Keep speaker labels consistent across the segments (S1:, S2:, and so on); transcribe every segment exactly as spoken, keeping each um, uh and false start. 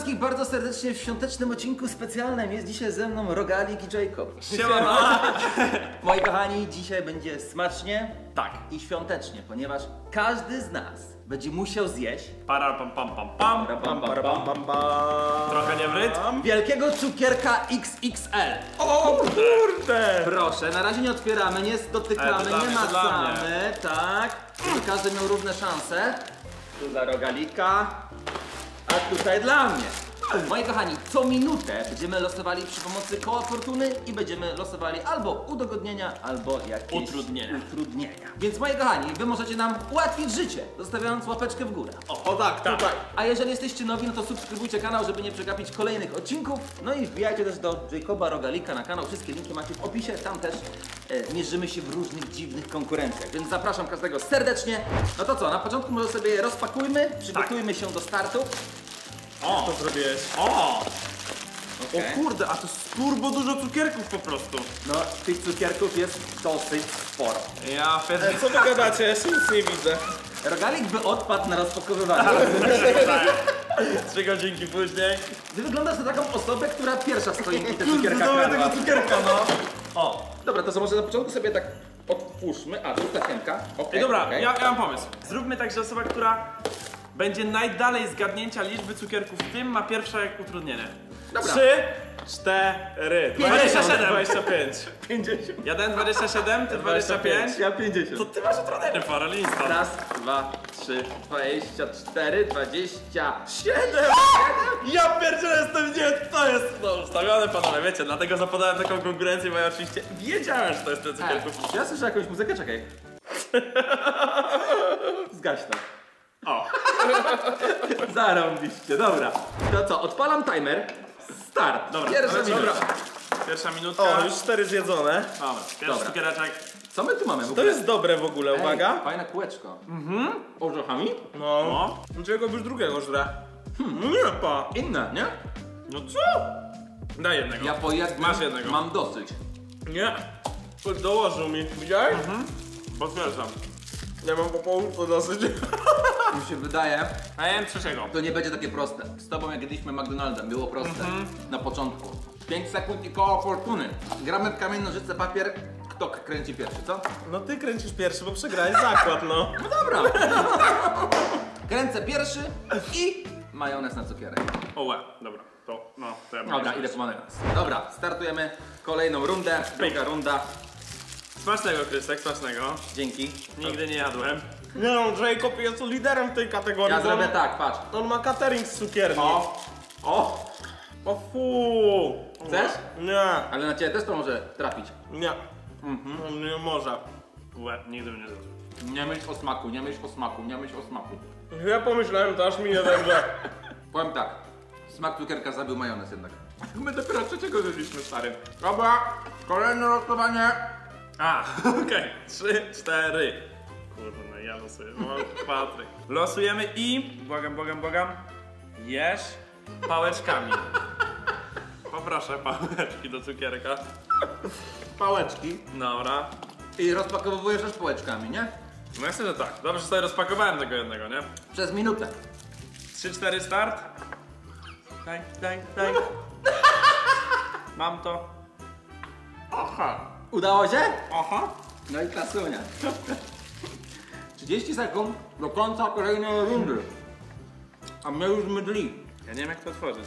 S1: wszystkich bardzo serdecznie w świątecznym odcinku specjalnym. Jest dzisiaj ze mną Rogalik i Jacob.
S2: Siema!
S1: Moi kochani, dzisiaj będzie smacznie
S2: Tak.
S1: i świątecznie, ponieważ każdy z nas będzie musiał zjeść
S2: Para pam pam pam pam.
S1: pam, pam, pam, pam,
S2: Trochę nie wryt.
S1: wielkiego cukierka X X L.
S2: O kurde!
S1: Proszę, na razie nie otwieramy, nie dotykamy,
S2: Ale to dla
S1: nie
S2: mnie, to dla
S1: macamy, tak, żeby każdy miał równe szanse. Tu dla Rogalika, a tutaj dla mnie. Moi kochani, co minutę będziemy losowali przy pomocy koła fortuny i będziemy losowali albo udogodnienia, albo jakieś
S2: Utrudnienia.
S1: utrudnienia. Więc moi kochani, wy możecie nam ułatwić życie, zostawiając łapeczkę w górę.
S2: O, o tak,
S1: Tak.
S2: tutaj.
S1: A jeżeli jesteście nowi, no to subskrybujcie kanał, żeby nie przegapić kolejnych odcinków. No i wbijajcie też do Jacoba Rogalika na kanał. Wszystkie linki macie w opisie. Tam też e, mierzymy się w różnych dziwnych konkurencjach. Więc zapraszam każdego serdecznie. No to co, na początku może sobie rozpakujmy, przygotujmy się do startu.
S2: O,
S3: To zrobiłeś.
S2: o!
S1: Okay.
S2: O kurde, a to jest turbo dużo cukierków po prostu.
S1: No, tych cukierków jest dosyć sporo.
S2: Ja pewnie...
S3: Co wy gadacie? Ja się nic nie widzę.
S1: Rogalik by odpadł na rozpakowywanie.
S2: Trzy godzinki później.
S1: Ty wyglądasz na taką osobę, która pierwsza stoi i te cukierka
S2: Znowu
S1: kradła.
S2: tego cukierka, no. O.
S1: Dobra, to co, może na początku sobie tak otwórzmy. A, tu stakienka. Okay,
S2: Ej, dobra,
S1: okay.
S2: ja, ja mam pomysł. Zróbmy tak, że osoba, która będzie najdalej zgadnięcia liczby cukierków w tym, ma pierwsze jak utrudnienie.
S1: Dobra.
S2: Trzy, cztery, dwadzieścia siedem.
S3: dwadzieścia pięć.
S1: pięćdziesiąt.
S2: Ja dałem dwadzieścia siedem, ty dwadzieścia pięć.
S1: Ja pięćdziesiąt.
S2: To ty masz utrudnienie, paralista.
S1: Raz, dwa, trzy, dwadzieścia cztery, dwadzieścia siedem.
S2: Ja pierdzielę, jestem nie, to jest no, ustawione, panowie, wiecie, dlatego zapodałem taką konkurencję, bo ja oczywiście wiedziałem, że to jest ten cukierków.
S1: Ja słyszę jakąś muzykę, czekaj. Zgaś to.
S2: O,
S1: Zarąbiście, dobra. To co, odpalam timer. Start.
S2: dobra,
S1: Pierwsza
S2: lecimy.
S1: minuta.
S2: Pierwsza minutka.
S3: O, już cztery zjedzone.
S2: Dobra, pierwszy
S1: Dobra.
S2: cukiereczek.
S1: Co my tu mamy w
S3: To
S1: ogóle?
S3: jest dobre w ogóle,
S1: Ej,
S3: uwaga.
S1: fajne kółeczko. Mhm. Orzechami?
S3: No.
S2: No.
S3: Czego już drugiego żre? Hmm. No nie, pa.
S1: Inne, nie?
S2: No co? Daj jednego.
S1: Ja po jednym
S2: Masz jednego.
S1: mam dosyć.
S3: Nie. Ktoś dołożył mi. Widziałeś?
S2: Potwierdzam.
S3: Ja mam po połówce dosyć.
S1: Mi się wydaje,
S2: A ja jem trzeciego.
S1: to nie będzie takie proste. Z tobą jak jedliśmy McDonaldem, było proste. Na początku. pięć sekund i koło fortuny. Gramy w kamień, nożyce, papier. Kto kręci pierwszy, co?
S3: No ty kręcisz pierwszy, bo przegrałeś zakład, no.
S1: No dobra. Kręcę pierwszy i majonez na cukierek.
S2: O łe, dobra, to no, to ja
S1: Dobra, idę po majonez. Dobra, startujemy kolejną rundę. Druga runda.
S2: Smacznego, Krystek, smacznego.
S1: Dzięki.
S2: Nigdy nie jadłem.
S3: Nie no, Jacob jest liderem w tej kategorii.
S1: Ja
S3: bo
S1: zrobię
S3: on-
S1: tak, patrz.
S3: On ma catering z cukierni.
S1: O! O!
S3: O fu.
S1: Chcesz?
S3: Nie,
S1: Ale na ciebie też to może trafić.
S3: nie. Mhm. Nie może.
S2: Łe, nigdy bym nie zjadł.
S1: Nie myśl o smaku, nie myśl o smaku, nie myśl o smaku.
S3: Ja pomyślałem, to aż mi nie dobrze.
S1: Powiem tak. Smak cukierka zabił majonez jednak. My dopiero trzeciego zjedliśmy, stary. Dobra, kolejne losowanie.
S2: A, okej. Trzy, cztery. Kurde, no ja losuję. No, Patryk. Losujemy i... Błagam, błagam, błagam. Jesz pałeczkami. Poproszę pałeczki do cukierka.
S1: Pałeczki.
S2: Dobra.
S1: I rozpakowujesz też pałeczkami, nie?
S2: No myślę, że tak. Dobrze, że sobie rozpakowałem tego jednego, nie?
S1: Przez minutę.
S2: Trzy, cztery, start. Daj, daj, daj. Mam to. Aha.
S1: Udało się?
S2: Aha.
S1: No i klasunia. trzydzieści sekund do końca kolejnej rundy. A my już mydli.
S2: Ja nie wiem, jak to otworzyć.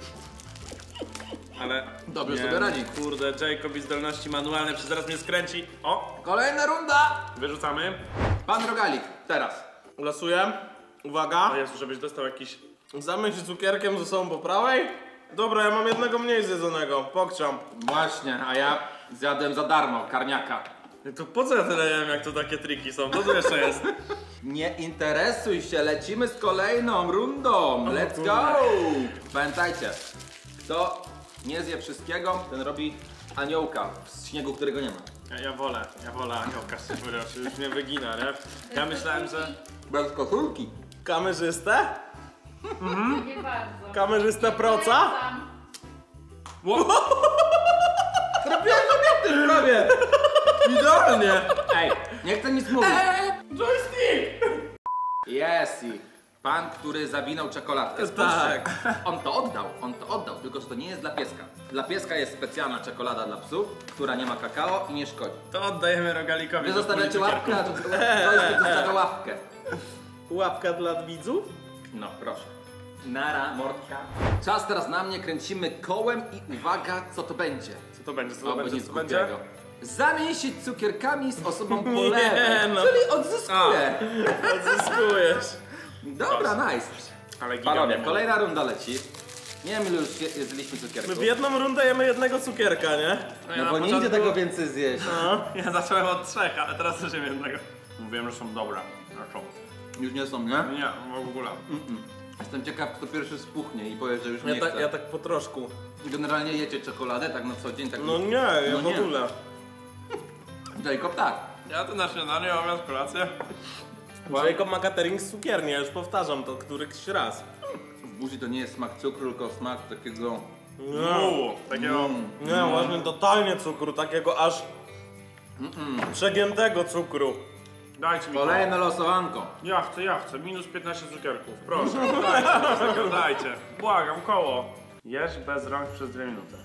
S2: Ale...
S1: Dobrze
S2: nie,
S1: sobie radzi.
S2: Kurde, Jacob i zdolności manualne, czy zaraz mnie skręci. O,
S1: Kolejna runda.
S2: wyrzucamy.
S1: Pan Rogalik, teraz.
S3: Losuję. Uwaga.
S2: O Jezu, żebyś dostał jakiś...
S3: Zamyśl cukierkiem ze sobą po prawej. Dobra, ja mam jednego mniej zjedzonego. Pokczam.
S1: Właśnie, a ja zjadłem za darmo karniaka.
S2: To po co ja tyle jem, jak to takie triki są? Co tu jeszcze jest?
S1: Nie interesuj się, lecimy z kolejną rundą. Let's go! Pamiętajcie, kto nie zje wszystkiego, ten robi aniołka z śniegu, którego nie ma.
S2: Ja, ja wolę, ja wolę aniołka, szczerze, już mnie wygina, nie? Ja myślałem, że...
S1: Bez koszulki.
S3: Kamerzystę?
S4: Nie bardzo.
S3: Kamerzysta proca?
S4: Sam.
S2: Wow.
S1: Trafiłem kobiety prawie! Idealnie! Ej, nie chcę nic mówić.
S2: Joystick!
S1: Jest i Pan, który zawinął czekoladkę.
S3: Tak.
S1: On to oddał, on to oddał, tylko że to nie jest dla pieska. Dla pieska jest specjalna czekolada dla psów, która nie ma kakao i nie szkodzi.
S2: To oddajemy rogalikowi.
S1: Wy
S2: do
S1: zostawiacie
S2: puli
S1: łapkę, a to, to jest zostawia łapkę.
S3: Łapka dla widzów?
S1: No, proszę. Nara, mordka. Czas teraz na mnie, kręcimy kołem i uwaga, co to będzie.
S2: Co to będzie? Co to
S1: Albo
S2: będzie?
S1: nic
S2: Co to będzie?
S1: głupiego. Zamień się cukierkami z osobą po
S3: Nie,
S1: lewej,
S3: no.
S1: czyli odzyskuję.
S3: Odzyskujesz.
S1: Dobra, nice.
S2: Ale
S1: Panowie,
S2: gigant.
S1: kolejna runda leci. Nie wiem, ile już je- jedliśmy
S3: My
S1: cukierków.
S3: w jedną rundę jemy jednego cukierka, nie?
S2: No, ja
S1: No
S2: na
S1: bo nie
S2: początku-
S1: idzie tego więcej zjeść.
S2: Ja zacząłem od trzech, ale teraz też jem jednego. Mówiłem, że są dobre. A są.
S1: Już nie są, nie?
S2: Nie, w ogóle.
S1: Jestem ciekaw, kto pierwszy spuchnie i powie, że już
S3: Ja
S1: nie
S3: tak,
S1: chce.
S3: ja tak po troszku.
S1: Generalnie jecie czekoladę tak na co dzień, tak...
S3: No nie, ja
S1: No
S3: w
S1: nie.
S3: ogóle.
S1: Jacob tak.
S2: Ja to na śniadanie, obiad, kolację.
S3: Jacob ma catering z cukierni, ja już powtarzam to któryś raz.
S1: W buzi to nie jest smak cukru, tylko smak takiego...
S3: Nie,
S2: Uuu, takiego...
S3: nie, właśnie totalnie cukru, takiego aż przegiętego cukru.
S2: Dajcie mi
S1: Kolejne losowanko.
S2: Ja chcę, ja chcę. Minus piętnaście cukierków. Proszę, dajcie, mi tego, dajcie. Błagam, koło. Jesz bez rąk przez dwie minuty.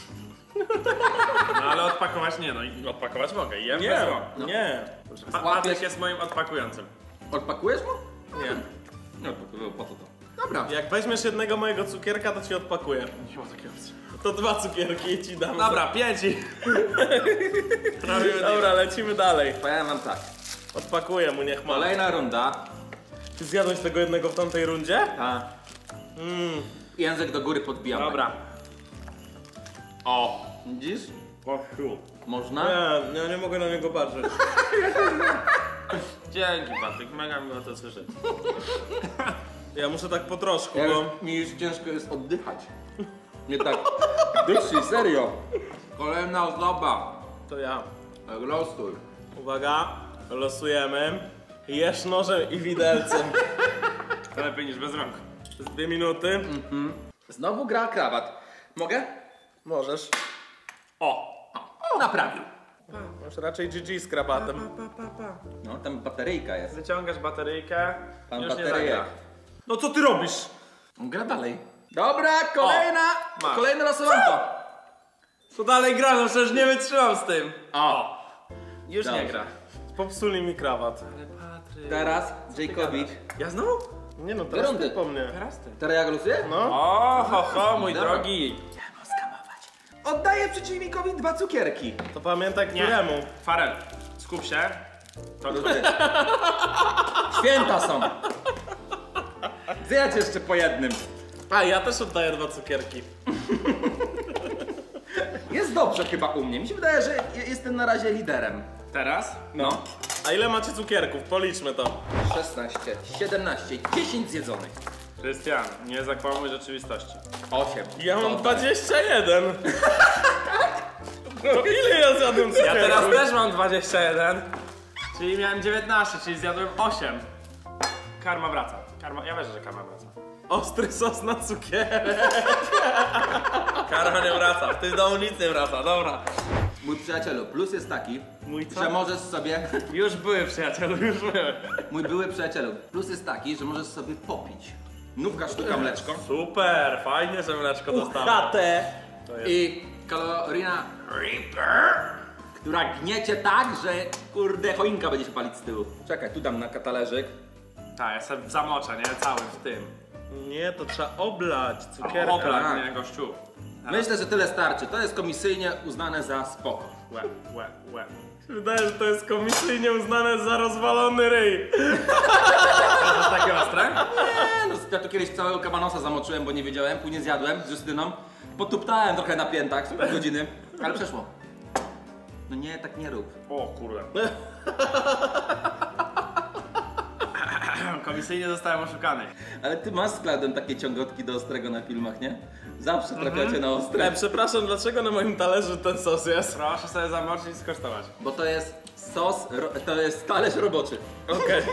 S2: No ale odpakować nie, no i odpakować mogę. Jem bez
S3: Nie,
S2: rąk.
S3: nie.
S2: Pa Patryk jest moim odpakującym.
S1: Odpakujesz mu?
S3: Nie.
S1: No to po co to? Dobra.
S3: Jak weźmiesz jednego mojego cukierka, to ci odpakuję.
S2: Nie ma takiej opcji.
S3: To dwa cukierki i ci dam.
S2: Dobra, pięć i...
S3: Dobra, lecimy dalej.
S1: Powiem wam tak.
S3: Odpakuję mu, niech ma.
S1: Kolejna runda.
S3: Ty zjadłeś tego jednego w tamtej rundzie?
S1: A
S3: Mmm.
S1: język do góry podbijam.
S2: Dobra.
S1: O. Widzisz?
S2: O, siu.
S1: Można?
S3: Nie, ja nie mogę na niego patrzeć.
S2: Dzięki Patryk, mega miło to słyszeć.
S3: Ja muszę tak po troszku,
S1: Ja
S3: bo...
S1: już, mi już ciężko jest oddychać. Nie tak. Dyszy, serio. Kolejna ozdoba.
S3: To ja.
S1: Losuj.
S3: Uwaga, losujemy. Jesz nożem i widelcem.
S2: Lepiej niż bez rąk.
S3: Przez dwie minuty.
S1: Znowu gra krawat. Mogę?
S3: Możesz.
S2: O!
S1: O, naprawił.
S3: Masz raczej G G z krabatem.
S1: No, tam bateryjka jest.
S2: Wyciągasz bateryjkę,
S1: Pan
S2: już
S1: bateryjek.
S2: nie zagra.
S3: No co ty robisz?
S1: On gra dalej. Dobra, kolejna.
S2: masz.
S1: Kolejne losowanko.
S2: To dalej gra, no przecież nie wytrzymam z tym.
S1: O.
S2: Już
S1: Dobrze.
S2: nie gra.
S3: Popsuli mi krawat.
S2: Ale Patryk...
S1: Teraz Jacobi.
S2: Ja znowu?
S3: Nie no, teraz
S1: Rundy.
S3: ty po mnie.
S2: Teraz ty.
S1: Teraz ja losuję?
S3: No.
S2: O, ho, ho, mój
S1: Dobra.
S2: drogi.
S1: Oddaję przeciwnikowi dwa cukierki.
S3: To pamiętaj
S2: Nie.
S3: któremu.
S2: Farel, skup się. To
S1: Święta są. Zjedź jeszcze po jednym.
S3: A, ja też oddaję dwa cukierki.
S1: Jest dobrze chyba u mnie. Mi się wydaje, że je- jestem na razie liderem.
S2: Teraz?
S1: No.
S3: A ile macie cukierków? Policzmy to.
S1: szesnaście, siedemnaście, dziesięć zjedzonych.
S2: Krystian, nie zakłamuj rzeczywistości.
S1: osiem.
S3: Ja mam
S1: Dobra.
S3: dwadzieścia jeden. To ile ja zjadłem
S2: Ja
S3: cukierków?
S2: teraz też mam dwadzieścia jeden. Czyli miałem dziewiętnaście, czyli zjadłem osiem. Karma wraca. Karma, ja wierzę, że karma wraca.
S3: Ostry sos na cukierek.
S2: Karma nie wraca, w tym domu nic nie wraca, dobra.
S1: Mój przyjacielu, plus jest taki,
S2: Mój co?
S1: że możesz sobie...
S2: Już były przyjaciele, już były.
S1: Mój były przyjacielu, plus jest taki, że możesz sobie popić. Nówka sztuka mleczko
S2: Super, fajnie, że mleczko dostałem.
S3: Uchatę.
S1: i kalorina która gniecie tak, że kurde choinka będzie się palić z tyłu. Czekaj, tu dam na talerzyk.
S2: Tak, ja sobie zamoczę, nie? Cały w tym.
S3: Nie, to trzeba oblać cukierka.
S2: Oblak, nie, gościu.
S1: Myślę, że tyle starczy. To jest komisyjnie uznane za spoko.
S2: Łe, łe, łe.
S3: Wydaje, że to jest komisyjnie uznane za rozwalony ryj.
S2: To jest takie ostre?
S1: Nie, no, ja tu kiedyś całego kabanosa zamoczyłem, bo nie wiedziałem, później zjadłem z Justyną. Potuptałem trochę na piętach, z pół godziny, ale przeszło. No nie, tak nie rób.
S2: O kurde. Komisyjnie zostałem oszukany.
S1: Ale ty masz z Klaudem takie ciągotki do ostrego na filmach, nie? Zawsze trafiacie na ostre.
S3: E, przepraszam, dlaczego na moim talerzu ten sos jest?
S2: Proszę sobie zamoczyć i skosztować.
S1: Bo to jest sos, ro, to jest talerz roboczy.
S3: Okej.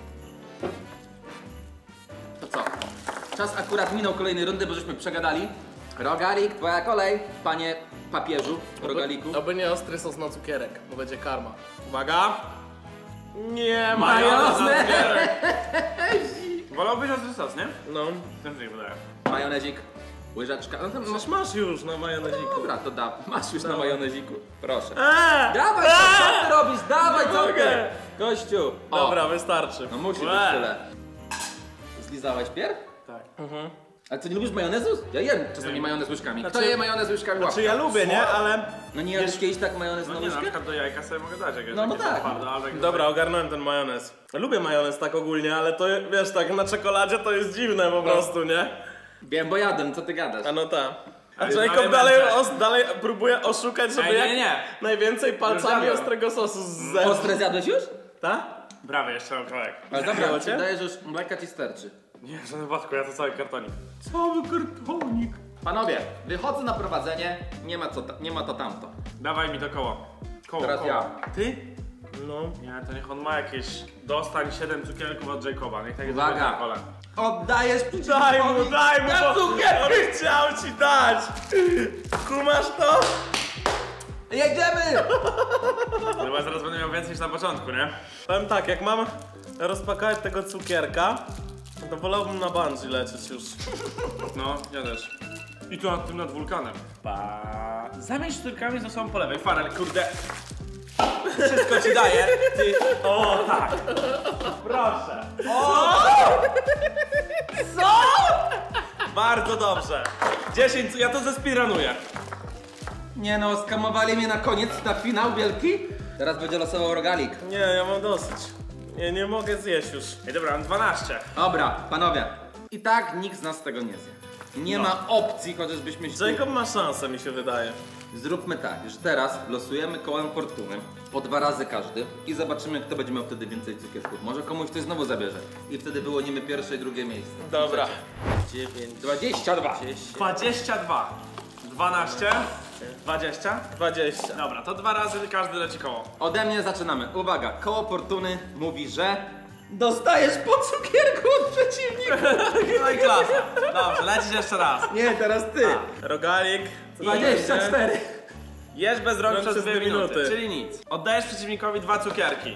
S1: To co? Czas akurat minął kolejnej rundy, bo żeśmy przegadali. Rogalik, twoja kolej, panie papieżu, rogaliku.
S5: Oby nie ostry sos na cukierek, bo będzie karma.
S3: Uwaga. Nie,
S2: Majonez
S3: majonez.
S2: na cukierek. Wolałbyś ostry sos, nie?
S3: No.
S2: Też mi się wydaje.
S1: Majonezik, łyżeczka. No to
S3: Masz, masz już na majoneziku.
S1: dobra, to da. Masz już na majoneziku. Proszę.
S3: Eee!
S1: Dawaj, co, co ty robisz? Dawaj,
S3: Nie
S1: co ty?
S3: mogę.
S1: Gościu. O,
S3: Dobra, wystarczy.
S1: no musi być
S2: Łe.
S1: tyle. Zlizałeś pierw?
S2: Tak.
S1: Ale co, nie lubisz majonezu? Ja jem czasami majonez łyżkami. Kto
S3: Znaczy-
S1: je majonez łyżkami?
S3: Czy ja lubię, nie? Ale...
S1: No nie jadłeś kiedyś tak majonez
S2: No
S1: na
S2: nie, na
S1: łyżkę?
S2: przykład do jajka sobie mogę dać jakieś
S1: No, no
S2: jakieś
S1: tak.
S2: twarde, ale tak
S3: Dobra, ogarnąłem ten majonez. Lubię majonez tak ogólnie, ale to wiesz, tak na czekoladzie to jest dziwne po prostu, nie?
S1: Wiem, bo jadłem, co ty gadasz?
S3: A no ta. A
S2: jest
S3: Jacob
S2: dalej
S3: dalej,
S2: będzie.
S3: os, dalej próbuje oszukać, żeby
S2: Ej, nie,
S3: jak
S2: nie, nie.
S3: najwięcej palcami
S2: zjadłem.
S3: ostrego sosu z zębów.
S1: Ostre zjadłeś już?
S3: Ta?
S2: Prawie, jeszcze mam kawałek.
S1: Ale dobra,
S3: Było
S1: ci
S3: cię?
S1: wydaje, że już mleka ci starczy.
S2: Nie, w żadnym wypadku, ja to cały kartonik.
S1: Cały kartonik. Panowie, wychodzę na prowadzenie, nie ma, co ta, nie ma to tamto.
S2: Dawaj mi to koło. Koło,
S1: Teraz
S2: koło.
S1: ja.
S2: Ty?
S3: No.
S2: Nie, to niech on ma jakieś... Dostań siedem cukierków od Jacoba, niech tak jest
S1: Uwaga.
S2: na kole.
S1: Oddajesz przeciwnikowi
S3: Daj mu, daj mu,
S1: na
S3: bo
S1: cukier!
S3: on chciał ci dać! Kumasz to?
S1: Jedziemy!
S2: Chyba zaraz będę miał więcej niż na początku, nie?
S3: Powiem tak, jak mam rozpakować tego cukierka, to wolałbym na bungee lecieć już.
S2: No, ja też. I tu nad tym nad wulkanem. Pa. Zamień sztuczkami ze sobą po lewej. Farel, kurde. Wszystko ci daję. Ty. O, tak. Proszę.
S1: Co?
S2: Bardzo dobrze. dziesięć, ja to zespiranuję.
S1: Nie no, skamowali mnie na koniec, na finał wielki. Teraz będzie losował rogalik.
S3: Nie, ja mam dosyć. Nie, nie mogę zjeść już.
S2: Ej, dobra, mam dwanaście.
S1: Dobra, panowie. I tak nikt z nas tego nie zje. Nie
S2: No.
S1: ma opcji, chociażbyśmy się...
S3: Jacob ma szansę, mi się wydaje.
S1: Zróbmy tak, że teraz losujemy kołem fortuny po dwa razy każdy i zobaczymy, kto będzie miał wtedy więcej cukierków. Może komuś coś znowu zabierze i wtedy wyłonimy pierwsze i drugie miejsce.
S3: Dobra.
S1: dziewięć, dwadzieścia dwa.
S2: dwadzieścia dwa. dwanaście. dwadzieścia.
S3: dwadzieścia.
S2: Dobra, to dwa razy każdy leci koło.
S1: Ode mnie zaczynamy. Uwaga, koło fortuny mówi, że dostajesz po cukierku od przeciwnika.
S2: No i klasa. Dobrze, lecisz jeszcze raz.
S1: Nie, teraz ty.
S3: Rogalik.
S1: dwadzieścia cztery.
S2: Jesz bez rąk
S3: Rąk
S2: przez
S3: przez
S2: dwie
S3: dwie
S2: minuty,
S3: minuty.
S2: czyli nic. Oddajesz przeciwnikowi dwa cukierki.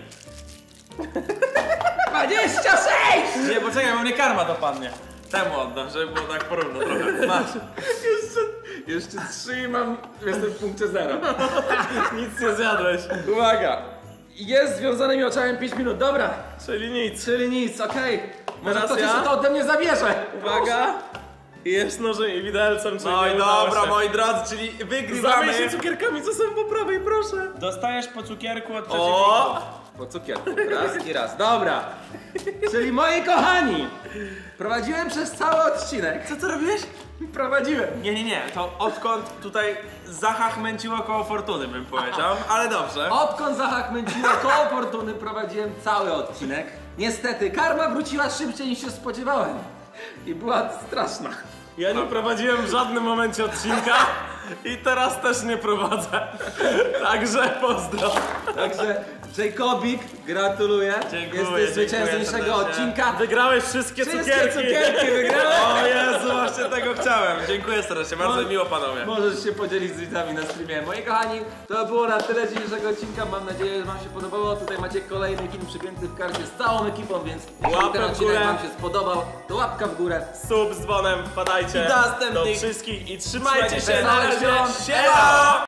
S1: dwadzieścia sześć.
S2: Nie, poczekaj, bo mnie karma dopadnie. Temu oddam, żeby było tak porówno trochę. Masz.
S1: Jeszcze, jeszcze trzy i mam, jestem w punkcie zero.
S3: Nic nie zjadłeś.
S1: Uwaga. Jest związanymi oczami pięć minut, dobra.
S3: Czyli nic.
S1: Czyli nic, okej. Może
S3: Teraz
S1: ktoś
S3: ja?
S1: jeszcze to ode mnie zabierze.
S3: Uwaga. I jest nożem i widelcem, czyli
S2: No
S3: nie
S2: i
S3: udało
S2: dobra,
S3: się.
S2: moi drodzy, czyli
S3: Zamień
S2: wygrywamy.
S3: się cukierkami, co są po prawej, proszę.
S2: Dostajesz po cukierku od
S3: O!
S2: przeciwników.
S1: Po cukierku, raz i raz. Dobra. Czyli moi kochani, prowadziłem przez cały odcinek.
S2: Co ty robiłeś?
S1: Prowadziłem.
S2: Nie, nie, nie, to odkąd tutaj zachachmęciło koło fortuny, bym powiedział, ale dobrze.
S1: Odkąd zahachmęciło koło fortuny, prowadziłem cały odcinek. Niestety, karma wróciła szybciej niż się spodziewałem. I była straszna.
S3: Ja nie prowadziłem w żadnym momencie odcinka i teraz też nie prowadzę. Także pozdro.
S1: Także Jacobik, gratuluję.
S2: Dziękuję,
S1: Jesteś zwycięzcą
S2: dziękuję
S1: dzisiejszego
S2: serdecznie.
S1: odcinka.
S3: Wygrałeś wszystkie,
S1: Wszystkie
S3: cukierki.
S1: cukierki wygrałem.
S2: O Jezu, właśnie tego chciałem. Dziękuję serdecznie, bardzo
S1: No.
S2: miło panowie.
S1: Możesz się podzielić z widzami na streamie. Moi kochani, to było na tyle dzisiejszego odcinka. Mam nadzieję, że wam się podobało. Tutaj macie kolejny film przypięty w karcie z całą ekipą, więc jeśli
S3: Łapkę
S1: ten
S3: w
S1: odcinek
S3: górę.
S1: wam się spodobał, to łapka w górę.
S3: Sub z dzwonem, wpadajcie
S2: I do następnych-
S3: do wszystkich i trzymajcie się.
S2: Trzymajcie się,
S3: Na
S2: na razie.
S3: razie.
S2: Siema!